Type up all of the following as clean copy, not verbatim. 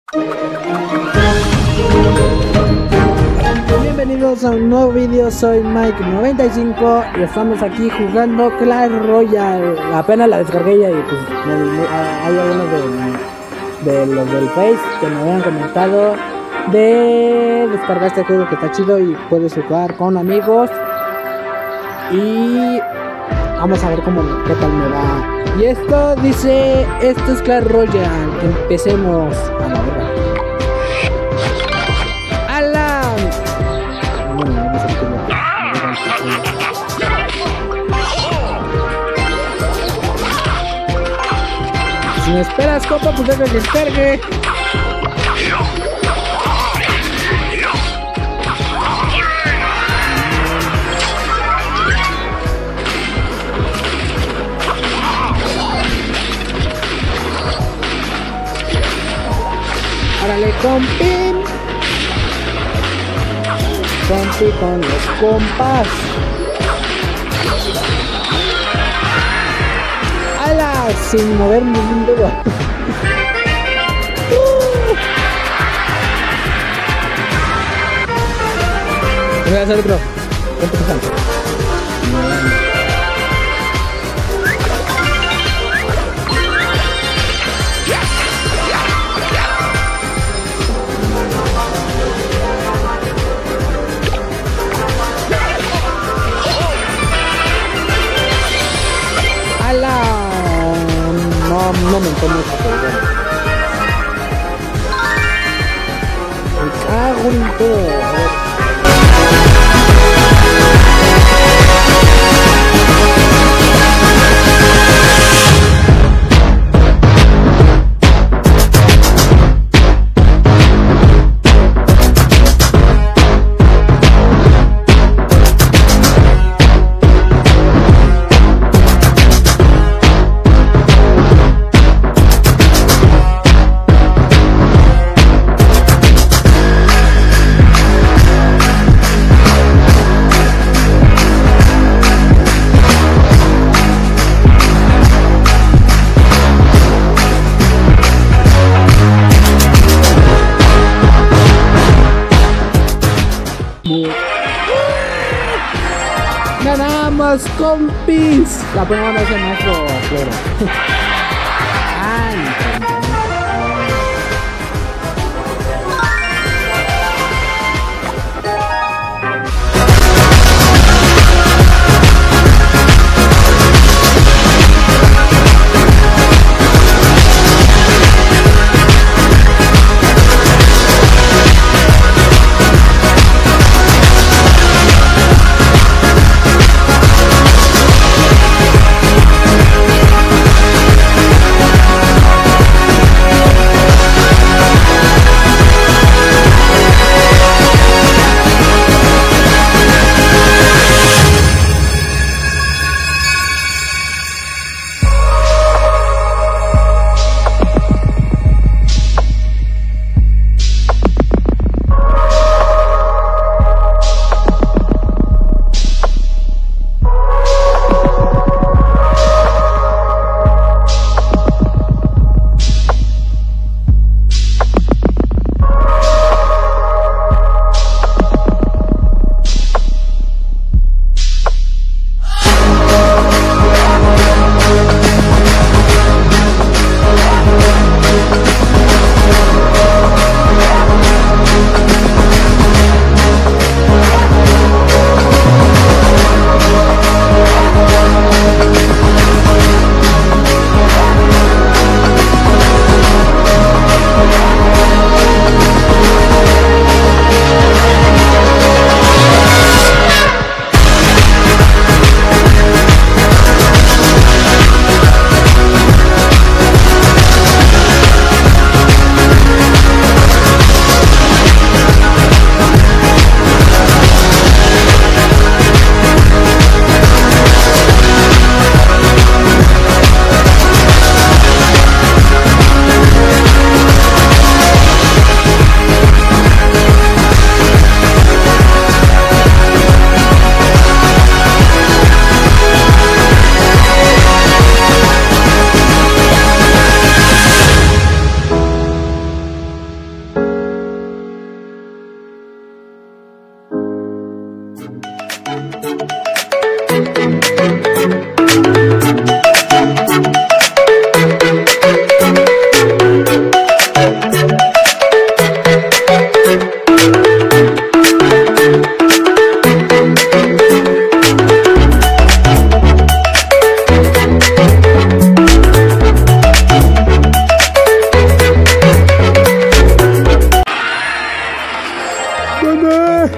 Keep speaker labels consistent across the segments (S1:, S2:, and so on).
S1: Bienvenidos a un nuevo vídeo, soy Mike95 y estamos aquí jugando Clash Royale. Apenas la descargué y pues hay algunos de los del Face que me habían comentado de descargar este juego que está chido y puedes jugar con amigos. Y vamos a ver qué tal me va. Y esto dice, esto es Clash Royale. Empecemos a la verga. ¡Hala! Bueno, vamos a ver si me esperas, compa, pues deja que descargue. ¡Órale, compi! Compi con los compas. ¡Hala! Sin moverme un dedo. Voy a hacer otro. ¿Cuánto pesan? No me entiendo esta cosa. Me cago en todo. ¡Ganamos, compis! La primera vez en nuestro floro. ¡Ay!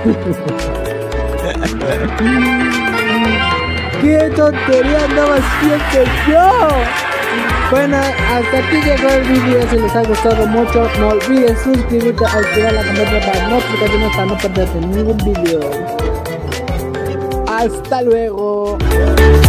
S1: ¡Qué tontería andaba haciendo yo! Bueno, hasta aquí llegó el vídeo. Si les ha gustado mucho, no olviden suscribirte, activar la campanita para notificaciones para no perderte ningún vídeo. ¡Hasta luego!